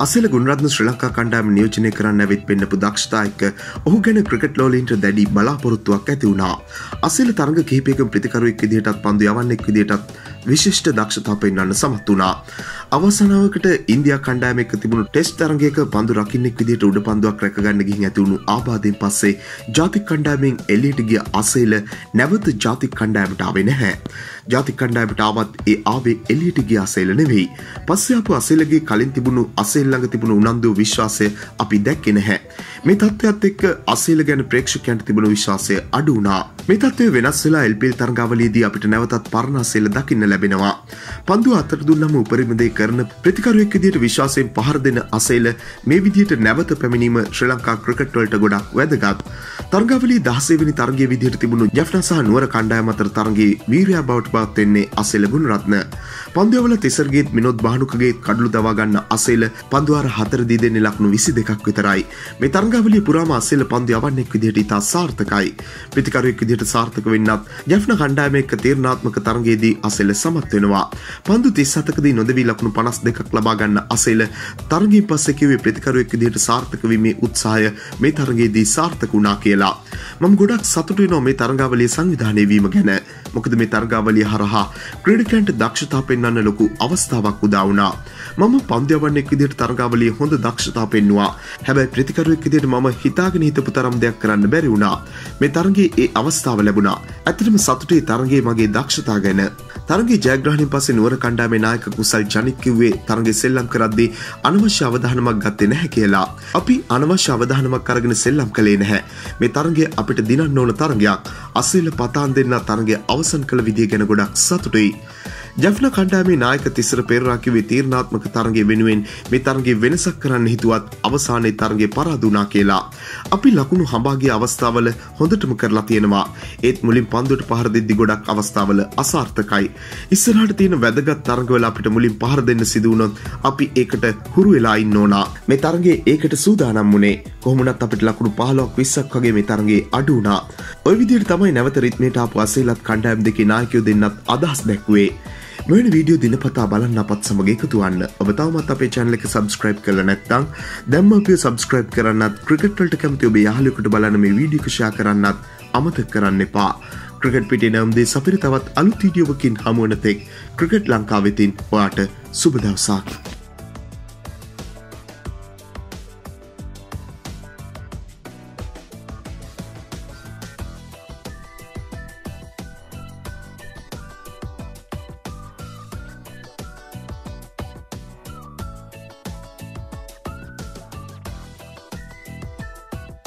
අසෙල ගුණරත්න ශ්‍රී ලංකා කණ්ඩායම නියෝජනය කරන්න ඇවිත් පෙන්නපු දක්ෂතා එක්ක ඔහු ගැන ක්‍රිකට් ලෝලීන්ට දැඩි බලාපොරොත්තුවක් ඇති වුණා. අසෙල තරඟ කිහිපයකින් ප්‍රතිකරුවෙක් විදිහටත් පන්දු යවන්නෙක් විදිහටත් විශිෂ්ට දක්ෂතා පෙන්වන්න සමත් වුණා. අවසානවකට ඉන්දියා කණ්ඩායම එක්ක තිබුණු ටෙස්ට් තරඟයක පන්දු රකින්නෙක් විදිහට උඩ පන්දුවක් රැකගන්න ගිහින් ඇති වුණු ආබාධයෙන් පස්සේ ජාතික කණ්ඩායමෙන් එළියට ගිය අසෙල නැවත ජාතික කණ්ඩායමට ආවේ නැහැ. ජාතික කණ්ඩායමට ආවත් ඒ ආවේ එළියට ගිය අසෙල නෙවෙයි. පස්සේ ආපු අසෙලගේ කලින් තිබුණු අසෙල් ළඟ තිබුණු උනන්දු විශ්වාසය අපි දැක්කේ නැහැ. මේ තත්ත්වයත් එක්ක අසෙල ගැන ප්‍රේක්ෂකයන්ට තිබුණු විශ්වාසය අඩු වුණා. මේ තත්ත්වය වෙනස් වෙලා LPL තරඟාවලියේදී අපිට නැවතත් පරණ අසෙල දකින්න ලැබෙනවා. පන්දුව අතට දුන්නම උපරිම දේ කරන ප්‍රතිකරුවෙක් විදිහට විශ්වාසයෙන් පහර දෙන අසෙල මේ විදිහට නැවත පැමිණීම ශ්‍රී ලංකා ක්‍රිකට් වලට ගොඩක් වැදගත්. තරඟාවලියේ 16 වෙනි තරඟයේ විදිහට තිබුණු ජැෆ්නා සහ නුවර කණ්ඩායම අතර තරඟයේ වීරයා බවට පත් වෙන්නේ අසෙල ගුණරත්න. පන්දුවල තිසර්ගේත් විනෝද් බාහනුකගේ කඩළු දවා ගන්න අසෙල පන්දුවාර 4 දී දෙන්නේ ලකුණු 22ක් විතරයි. මේ තරඟාවලිය පුරාම අසෙල පන්දු යවන්නෙක් විදිහට ඉතා සාර්ථකයි. ප්‍රතිකරුවෙක් විදිහට සාර්ථක වෙන්නත් ජැෆ්නා කණ්ඩායම එක්ක තීරණාත්මක තරඟයේදී අසෙල සමත් වෙනවා. පන්දු 37කදී නොදෙවි ලකුණු 52ක් ලබා ගන්න අසෙල තරඟයෙන් පස්සේ කිව්වේ ප්‍රතිකරුවෙක් විදිහට සාර්ථක වීමේ උත්සාහය මේ තරඟයේදී සාර්ථක වුණා කියලා. මම ගොඩක් සතුටු වෙනවා මේ තරඟාවලිය සංවිධානය වීම ගැන. මොකද මේ තරඟාවලිය හරහා ක්‍රීඩකයන්ට දක්ෂතා පෙන්වන්න ලොකු අවස්ථාවක් උදා වුණා. මම පන්දු යවන්නෙක් විදිහට තරඟාවලියේ හොඳ දක්ෂතා පෙන්නුවා. හැබැයි ප්‍රතිකරුවෙක් විදිහට මම හිතාගෙන හිටපු තරම් දෙයක් කරන්න බැරි වුණා. මේ තරඟයේ ඒ අවස්ථාව ලැබුණා. ඇත්තටම සතුටුයි තරඟයේ මගේ දක්ෂතා ගැන. තරඟයේ ජයග්‍රහණයෙන් පස්සේ නුවර කණ්ඩායමේ නායක කුසල් ජනිත් කිව්වේ තරඟේ සෙල්ලම් කරද්දී අනවශ්‍ය අවධානමක් ගත්තේ නැහැ කියලා. අපි අනවශ්‍ය අවධානමක් අරගෙන සෙල්ලම් කළේ නැහැ. මේ තරඟය අපිට දිනන්න ඕන තරඟයක්. අසෙල පතාන් දෙන්න තරඟය අවසන් කළ විදිය ගැන ගොඩක් සතුටුයි. ජැෆ්නා කණ්ඩායමේ නායක තිසර පෙරේරා කිව්වේ තීරණාත්මක තරඟය වෙනුවෙන් මේ තරඟේ වෙනසක් කරන්න හිතුවත් අවසානයේ තරඟේ පරාද වුණා කියලා. අපි ලකුණු හඹා ගිය අවස්ථාවල හොඳටම කරලා තියෙනවා. ඒත් මුලින් පන්දුවට පහර දෙද්දි ගොඩක් අවස්ථාවල අසාර්ථකයි. ඉස්සරහට තියෙන වැදගත් තරඟවල අපිට මුලින් පහර දෙන්න සිදු වුණොත් අපි ඒකට හුරු වෙලා ඉන්න ඕන. මේ තරඟේ ඒකට සූදානම් වුණේ. කොහොමුණත් අපිට ලකුණු 15ක් 20ක් වගේ මේ තරඟේ අඩු වුණා. ওই විදිහට තමයි නැවත රිද්මේට ආපු අසෙලත් කණ්ඩායම් දෙකේ නායකයෝ දෙන්නත් අදහස් දැක්ුවේ. මෙවැනි වීඩියෝ දිනපතා බලන්න අපත් සමග එකතු වන්න. ඔබ තවමත් අපේ channel එක subscribe කරලා නැත්නම් දැන්ම අපිව subscribe කරන්නත් ක්‍රිකට් වලට කැමති ඔබේ යාළුවෙකුට බලන්න මේ වීඩියෝ එක share කරන්නත් අමතක කරන්න එපා. ක්‍රිකට් පිටේ නම් දේ සපිර තවත් අලුත් වීඩියෝවකින් හමු වෙන තෙක් ක්‍රිකට් ලංකාවෙතින් ඔයාට සුබ දවසක්.